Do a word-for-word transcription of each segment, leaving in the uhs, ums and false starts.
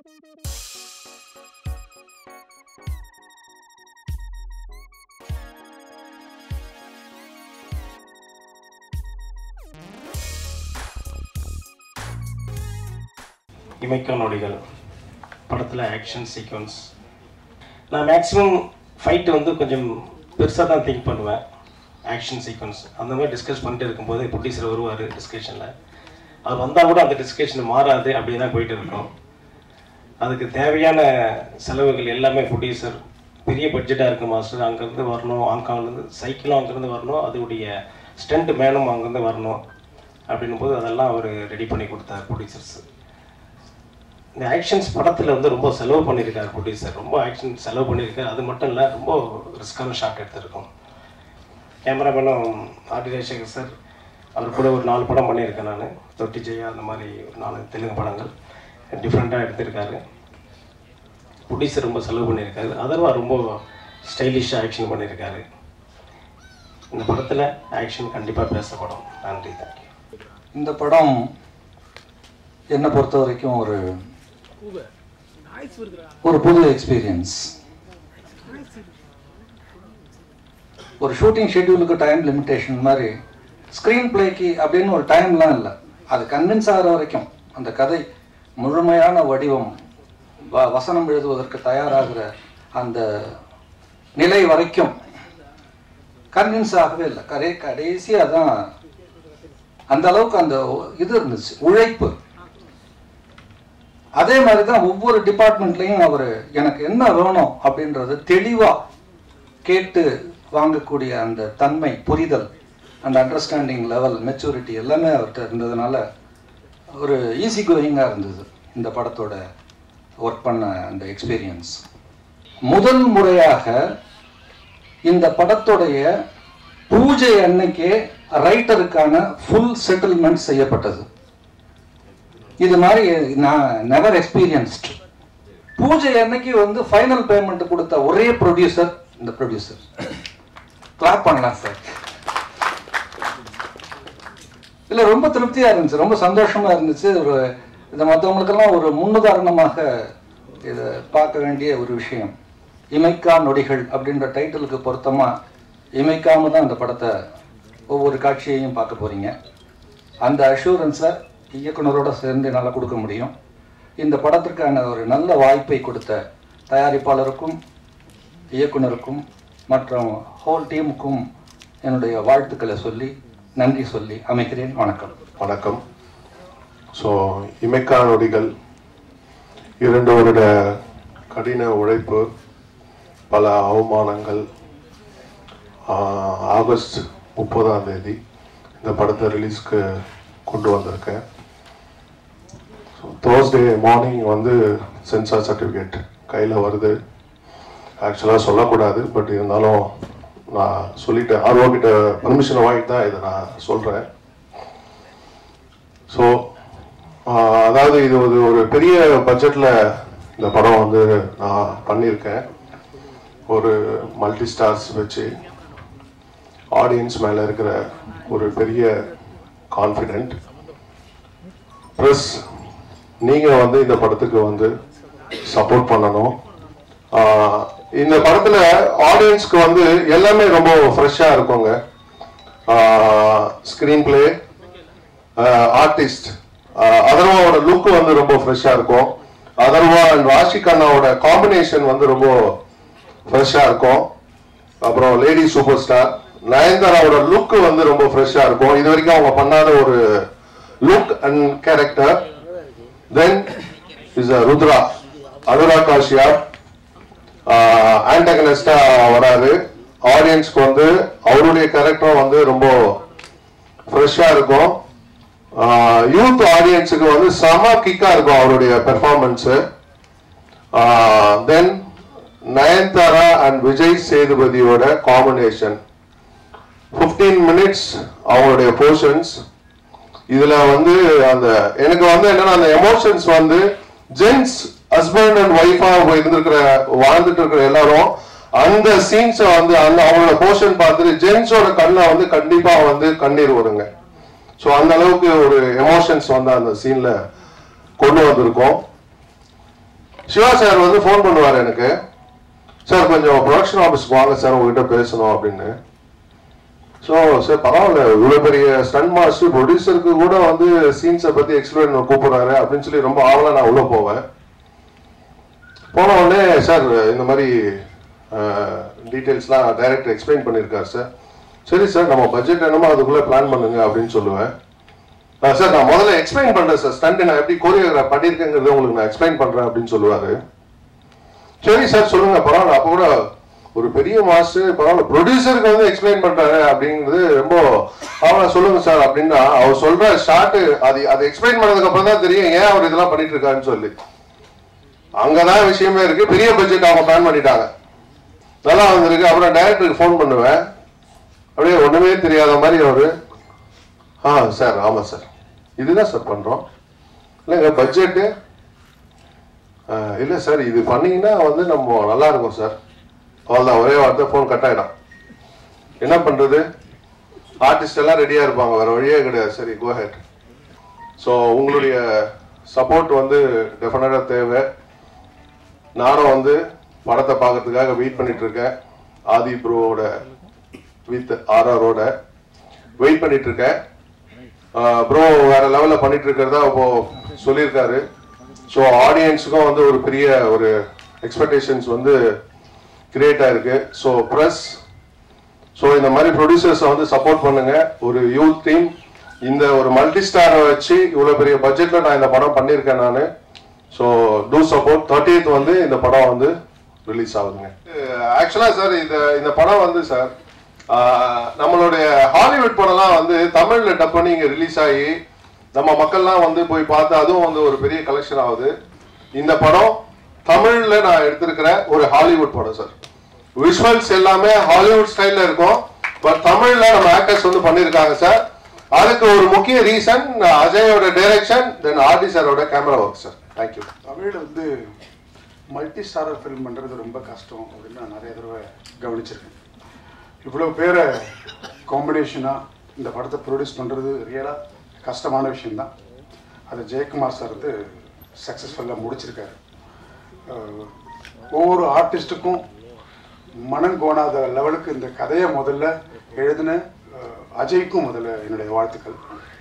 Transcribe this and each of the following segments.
இமைக்கா நொடிகள் படத்தில் action sequence. நான் மேக்ஸிமம் ஃபைட்டு வந்து கொஞ்சம் பெருசாக தான் திங்க் பண்ணுவேன். ஆக்ஷன் சீக்வன்ஸ் அந்த மாதிரி டிஸ்கஸ் பண்ணிட்டு இருக்கும்போது ப்ரொடியூசர் வருவார் டிஸ்கஷனில். அவர் வந்தால் கூட அந்த டிஸ்கஷன் மாறாது அப்படி தான் போயிட்டு இருக்கோம். அதுக்கு தேவையான செலவுகள் எல்லாமே ப்ரொடியூசர் பெரிய பட்ஜெட்டாக இருக்குது மாஸ்டர், அங்கேருந்து வரணும், ஹாங்காங்லேருந்து சைக்கிளும் அங்கேருந்து வரணும், அதோடைய ஸ்டண்ட் மேனும் அங்கேருந்து வரணும் அப்படின்னும் போது அதெல்லாம் அவர் ரெடி பண்ணி கொடுத்தார் ப்ரொடியூசர்ஸ். இந்த ஆக்ஷன்ஸ் படத்தில் வந்து ரொம்ப செலவு பண்ணியிருக்கார் ப்ரொடியூசர், ரொம்ப ஆக்ஷன் செலவு பண்ணியிருக்கார். அது மட்டும் இல்லை, ரொம்ப ரிஸ்கான ஷாட் எடுத்திருக்கோம். கேமராமேனும் ஆர்டி ராஜசேகர் சார், அவர் கூட ஒரு நாலு படம் பண்ணியிருக்கேன் நான், தொட்டி ஜெயா அந்த மாதிரி ஒரு நாலு தெலுங்கு படங்கள் டிஃப்ரெண்ட்டாக எடுத்திருக்காரு. ப்ரொடியூசர் ரொம்ப செலவு பண்ணியிருக்காரு. அதர்வா ரொம்ப ஸ்டைலிஷாக ஆக்ஷன் பண்ணியிருக்காரு. இந்த படத்தில் ஆக்ஷன் கண்டிப்பாக பேசப்படும். நன்றி, தேங்க்யூ. இந்த படம் என்னை பொறுத்த வரைக்கும் ஒரு ஒரு புது எக்ஸ்பீரியன்ஸ். ஒரு ஷூட்டிங் ஷெட்யூலுக்கு டைம் லிமிட்டேஷன் மாதிரி ஸ்க்ரீன் பிளேக்கு அப்படின்னு ஒரு டைம்லாம் இல்லை. அது கன்வின்ஸ் ஆகிற வரைக்கும், அந்த கதை முழுமையான வடிவம் வ வசனம் எழுதுவதற்கு தயாராகிற அந்த நிலை வரைக்கும் கன்வின்ஸ் ஆகவே இல்லை. கடை கடைசியாக தான் அந்த அளவுக்கு அந்த இது இருந்துச்சு, உழைப்பு. அதே மாதிரி தான் ஒவ்வொரு டிபார்ட்மெண்ட்லையும் அவர் எனக்கு என்ன வேணும் அப்படின்றது தெளிவாக கேட்டு வாங்கக்கூடிய அந்த தன்மை, புரிதல், அந்த அண்டர்ஸ்டாண்டிங் லெவல், மெச்சூரிட்டி எல்லாமே அவர்கிட்ட இருந்ததுனால ஒரு ஈஸி கோயிங்காக இருந்தது இந்த படத்தோட ஒர்க் பண்ண அந்த எக்ஸ்பீரியன்ஸ். முதல் முறையாக இந்த படத்துடைய பூஜை அன்னைக்கே ரைட்டருக்கான ஃபுல் செட்டில்மெண்ட் செய்யப்பட்டது. இது மாதிரி நான் நெவர் எக்ஸ்பீரியன்ஸ்ட். பூஜை அன்னைக்கு வந்து ஃபைனல் பேமெண்ட் கொடுத்த ஒரே ப்ரொடியூசர் இந்த ப்ரொடியூசர். கிளாப் பண்ணலாம் சார். இல்லை, ரொம்ப திருப்தியாக இருந்துச்சு, ரொம்ப சந்தோஷமாக இருந்துச்சு. ஒரு இந்த மற்றவங்களுக்கெல்லாம் ஒரு முன்னுதாரணமாக இதை பார்க்க வேண்டிய ஒரு விஷயம். இமைக்கா நொடிகள் அப்படின்ற டைட்டிலுக்கு பொருத்தமாக இமைக்காம தான் இந்த படத்தை ஒவ்வொரு காட்சியையும் பார்க்க போகிறீங்க. அந்த அஷூரன்ஸை இயக்குனரோட சேர்ந்து என்னால் கொடுக்க முடியும். இந்த படத்திற்கான ஒரு நல்ல வாய்ப்பை கொடுத்த தயாரிப்பாளருக்கும் இயக்குனருக்கும் மற்றும் ஹோல் டீமுக்கும் என்னுடைய வாழ்த்துக்களை சொல்லி நன்றி சொல்லி அமைக்கிறேன். வணக்கம். வணக்கம். ஸோ இமைக்கா நொடிகள் இரண்டு வருட கடின உழைப்பு, பல அவமானங்கள். ஆகஸ்ட் முப்பதாம் தேதி இந்த படத்தை ரிலீஸ்க்கு கொண்டு வந்திருக்கேன். தேர்ஸ்டே மார்னிங் வந்து சென்சார் சர்டிஃபிகேட் கையில் வருது. ஆக்சுவலாக சொல்லக்கூடாது, பட் இருந்தாலும் நான் சொல்லிட்டேன். ஆர்வா கிட்ட பர்மிஷனை வாங்கிட்டு தான் இதை நான் சொல்கிறேன். ஸோ அதாவது இது ஒரு ஒரு பெரிய பட்ஜெட்டில் இந்த படம் வந்து நான் பண்ணியிருக்கேன். ஒரு மல்டி ஸ்டார்ஸ் வச்சு ஆடியன்ஸ் மேலே இருக்கிற ஒரு பெரிய கான்ஃபிடென்ட். ப்ளஸ் நீங்கள் வந்து இந்த படத்துக்கு வந்து சப்போர்ட் பண்ணணும். இந்த படத்தில் ஆடியன்ஸ்க்கு வந்து எல்லாமே ரொம்ப ஃப்ரெஷ்ஷாக இருக்குங்க. ஸ்க்ரீன் பிளே, ஆர்டிஸ்ட், அதர்வாவோட லுக்கு வந்து ரொம்ப ஃப்ரெஷ்ஷாக இருக்கும். அதர்வா அண்ட் ராஷிக் அண்ணாவோட காம்பினேஷன் வந்து ரொம்ப ஃப்ரெஷ்ஷாக இருக்கும். அப்புறம் லேடி சூப்பர் ஸ்டார் நயன்தாராவோட லுக்கு வந்து ரொம்ப ஃப்ரெஷ்ஷாக இருக்கும். இது வரைக்கும் அவங்க பண்ணாத ஒரு look and character. Then is Rudra, Anurag Kashyap ஆன்டகனிஸ்டா வராரு. ஆடியன்ஸ்க்கு வந்து அவருடைய கேரக்டரும் வந்து ரொம்ப ஃப்ரெஷ்ஷா இருக்கும். யூத் ஆடியன்ஸுக்கு வந்து செம கிக்கா இருக்கும் அவருடைய performance. Then Nayanthara and Vijay சேதுபதியோட காம்பினேஷன் பிப்டீன் மினிட்ஸ் அவங்களுடைய போர்ஷன்ஸ். இதுல வந்து அந்த எனக்கு வந்து என்னன்னா அந்த எமோஷன்ஸ் வந்து ஜென்ஸ் ஹஸ்பண்ட் அண்ட் ஒய்ஃபா இருந்திருக்கிற வாழ்ந்துட்டு இருக்கிற எல்லாரும் அந்த சீன்ஸை வந்து அந்த அவங்களோட போர்ஷன் பார்த்துட்டு ஜென்ஸோட கண்ணை வந்து கண்டிப்பா வந்து கண்ணீர் வருங்க. ஸோ அந்த அளவுக்கு ஒரு எமோஷன்ஸ் வந்து அந்த சீன்ல கொண்டு வந்திருக்கோம். சிவா சார் வந்து ஃபோன் பண்ணுவார் எனக்கு, சார் கொஞ்சம் ப்ரொடக்ஷன் ஆஃபீஸ்க்கு வாங்க சார் உங்ககிட்ட பேசணும் அப்படின்னு. ஸோ சார் பரவாயில்ல, இவ்வளோ பெரிய ஸ்டன் மாஸ்டர் ப்ரொடியூசருக்கு கூட வந்து சீன்ஸை பற்றி எக்ஸ்பிளைன் கூப்பிட்றாரு அப்படின்னு சொல்லி ரொம்ப ஆவலாக நான் உள்ளே போவேன். போன உடனே சார் இந்த மாதிரி டீட்டெயில்ஸ்லாம் டைரக்டர் எக்ஸ்பிளைன் பண்ணியிருக்காரு சார். சரி சார் நம்ம பட்ஜெட் என்னமோ அதுக்குள்ளே பிளான் பண்ணுங்க அப்படின்னு சொல்லுவேன். சார் நான் முதல்ல எக்ஸ்பிளைன் பண்ணுறேன் சார், ஸ்டண்ட் நான் எப்படி கோரியோகிராஃப் பண்ணியிருக்கேங்கிறத உங்களுக்கு நான் எக்ஸ்பிளைன் பண்ணுறேன் அப்படின்னு சொல்லுவார். சரி சார் சொல்லுங்க பரவாயில்ல. அப்போ கூட ஒரு பெரிய மாஸ்டர் பரவாயில்ல ப்ரொடியூசருக்கு வந்து எக்ஸ்பிளைன் பண்ணுறாரு அப்படிங்கிறது ரொம்ப அவனை சொல்லுங்க சார் அப்படின்னா அவர் சொல்கிற ஷார்ட்டு அது அதை எக்ஸ்பிளைன் பண்ணதுக்கு அப்புறம் தான் தெரியும் ஏன் அவர் இதெல்லாம் பண்ணிட்டு இருக்காருன்னு சொல்லி. அங்கதான் விஷயமே இருக்கு. பெரிய பட்ஜெட் அவங்க பிளான் பண்ணிட்டாங்க, நல்லா வந்திருக்கு. அப்புறம் டைரக்டருக்கு ஃபோன் பண்ணுவேன், அப்படியே ஒண்ணுமே தெரியாத மாதிரி அவரு, ஆ சார் ஆமா சார் இதுதான் சார் பண்றோம். இல்லைங்க பட்ஜெட்டு இல்லை சார் இது பண்ணீங்கன்னா வந்து நம்ம நல்லா இருக்கும் சார். அவ்வளோதான், ஒரே வார்த்தை ஃபோன் கட் ஆகிடும். என்ன பண்றது, ஆர்டிஸ்ட் எல்லாம் ரெடியா இருப்பாங்க, வேற வழியே கிடையாது. சரி கோ ஹெட். ஸோ உங்களுடைய சப்போர்ட் வந்து டெஃபினட்டாக தேவை. நானும் வந்து படத்தை பார்க்கறதுக்காக வெயிட் பண்ணிட்டு இருக்கேன். ஆதி ப்ரோவோட வித் ஆர்ஆரோட வெயிட் பண்ணிட்டு இருக்கேன். ப்ரோ வேற லெவலில் பண்ணிட்டு இருக்கிறதா இப்போ சொல்லியிருக்காரு. ஸோ ஆடியன்ஸுக்கும் வந்து ஒரு பெரிய ஒரு எக்ஸ்பெக்டேஷன்ஸ் வந்து கிரியேட் ஆயிருக்கு. ஸோ ப்ரெஸ் ஸோ இந்த மாதிரி ப்ரொடியூசர்ஸை வந்து சப்போர்ட் பண்ணுங்க. ஒரு யூத் டீம் இந்த ஒரு மல்டி ஸ்டாரை வச்சு இவ்வளோ பெரிய பட்ஜெட்டில் நான் இந்த படம் பண்ணியிருக்கேன் நான். So two support. தேர்ட்டியத் வந்து இந்த படம் வந்து ரிலீஸ் ஆகுதுங்க. ஆக்சுவலாக சார் இந்த இந்த படம் வந்து சார் நம்மளுடைய ஹாலிவுட் படம்லாம் வந்து தமிழில் டப் பண்ணி இங்கே ரிலீஸ் ஆகி நம்ம மக்கள்லாம் வந்து போய் பார்த்து அதுவும் வந்து ஒரு பெரிய கலெக்ஷன் ஆகுது. இந்த படம் தமிழில் நான் எடுத்திருக்கிற ஒரு ஹாலிவுட் படம் சார். விஷுவல்ஸ் எல்லாமே ஹாலிவுட் ஸ்டைலில் இருக்கும், பட் தமிழில் நம்ம ஆக்டர்ஸ் வந்து பண்ணியிருக்காங்க சார். அதுக்கு ஒரு முக்கிய ரீசன் அஜயோட டைரக்ஷன், தென் ஆர்டி சாரோட கேமரா ஒர்க் சார். தேங்க்யூ. தமிழில் வந்து மல்டி ஸ்டாரர் ஃபில்ம் பண்ணுறது ரொம்ப கஷ்டம் அப்படின்னு நான் நிறைய தடவை கவனிச்சிருக்கேன். இவ்வளோ பேரை காம்பினேஷனாக இந்த படத்தை ப்ரொடியூஸ் பண்ணுறது ரியலாக கஷ்டமான விஷயந்தான். அது ஜெயக்குமார் சார் வந்து சக்ஸஸ்ஃபுல்லாக முடிச்சிருக்காரு. ஒவ்வொரு ஆர்டிஸ்ட்டுக்கும் மனம் கோணாத லெவலுக்கு இந்த கதையை முதல்ல எழுதின அஜய்க்கும் முதல்ல என்னுடைய வாழ்த்துக்கள்.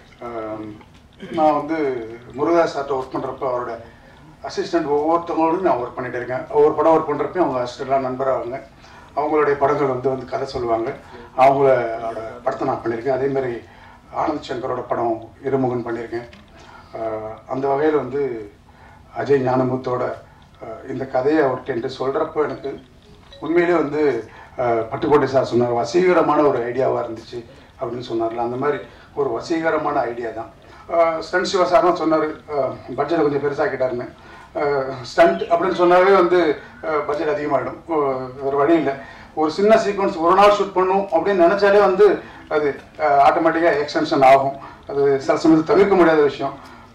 நான் வந்து முருகதாஸ் சார்ட்ட ஒர்க் பண்ணுறப்ப அவரோட அசிஸ்டண்ட் ஒவ்வொருத்தவங்களோடும் நான் ஒர்க் பண்ணிகிட்டே இருக்கேன். ஒவ்வொரு படம் ஒர்க் பண்ணுறப்பையும் அவங்க அசிஸ்டண்ட்லாம் நண்பராகுங்க. அவங்களுடைய படங்கள் வந்து வந்து கதை சொல்லுவாங்க. அவங்களோட படத்தை நான் பண்ணியிருக்கேன். அதேமாதிரி ஆனந்த் சங்கரோட படம் இருமுகன் பண்ணியிருக்கேன். அந்த வகையில் வந்து அஜய் ஞானமுத்தோட இந்த கதையை அவர்கிட்ட என்று சொல்கிறப்போ எனக்கு உண்மையிலே வந்து பட்டுக்கோட்டை சார் சொன்னார் வசீகரமான ஒரு ஐடியாவாக இருந்துச்சு அப்படின்னு சொன்னார்ல, அந்த மாதிரி ஒரு வசீகரமான ஐடியா தான். ஸ்டண்ட் சிவா சார் தான் சொன்னார் பட்ஜெட் கொஞ்சம் பெருசாக்கிட்டாருன்னு. ஸ்டண்ட் அப்படின்னு சொன்னாவே வந்து பட்ஜெட் அதிகமாகிடும், ஒரு வழி இல்லை. ஒரு சின்ன சீக்வன்ஸ் ஒரு நாள் ஷூட் பண்ணும் அப்படின்னு நினச்சாலே வந்து அது ஆட்டோமேட்டிக்காக எக்ஸ்டென்ஷன் ஆகும். அது சில சமயத்தில் தவிர்க்க முடியாத விஷயம்.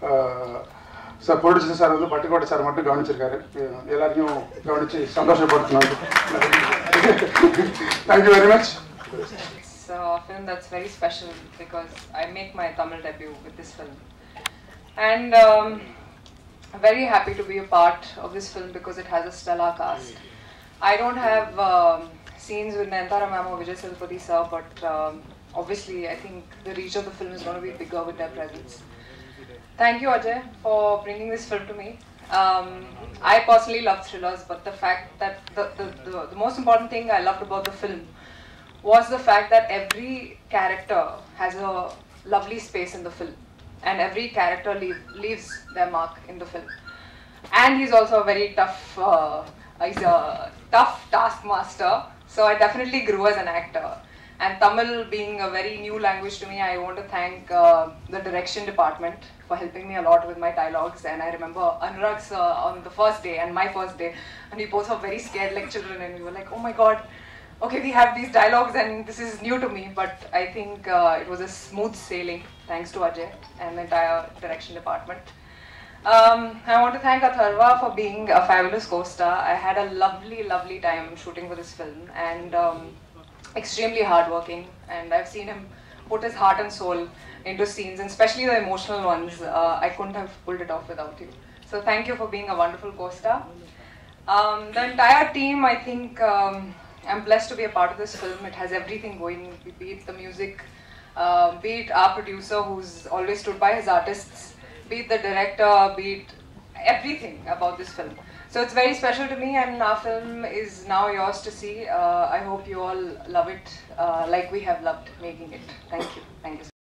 சார் ப்ரொடியூசர் சார் வந்து பட்டுக்கோட்டை சார் மட்டும் கவனிச்சிருக்காரு. எல்லாரையும் கவனித்து சந்தோஷப்படுத்தணும். Thank you very much. It's a film that's very special because I make my Tamil debut with this film. And um, I'm very happy to be a part of this film because it has a stellar cast. I don't have um, scenes with Nayanthara ma'am or Vijay Sethupathi sir, but um, obviously I think the reach of the film is going to be bigger with their presence. Thank you Ajay for bringing this film to me. Um, I personally love thrillers, but the fact that the, the, the, the most important thing I loved about the film was the fact that every character has a lovely space in the film and every character leave, leaves their mark in the film. And he's also a very tough, uh, he's a tough taskmaster, so I definitely grew as an actor. And Tamil being a very new language to me, I want to thank uh, the direction department for helping me a lot with my dialogues. And I remember Anurag's uh, on the first day and my first day, and we both were very scared like children, and we were like, oh my god, okay, we have these dialogues and this is new to me. But I think uh, it was a smooth sailing thanks to Ajay and the entire direction department. Um, I want to thank Atharva for being a fabulous co-star. I had a lovely, lovely time shooting for this film, and um, extremely hardworking, and I've seen him put his heart and soul into scenes, and especially the emotional ones. uh, I couldn't have pulled it off without you. So thank you for being a wonderful co-star. Um, the entire team, I think, um, I'm blessed to be a part of this film. It has everything going, be it the music, uh, be it our producer who's always stood by his artists, be it the director, be it everything about this film. So it's very special to me, and our film is now yours to see. Uh, I hope you all love it uh, like we have loved making it. Thank you. Thank you.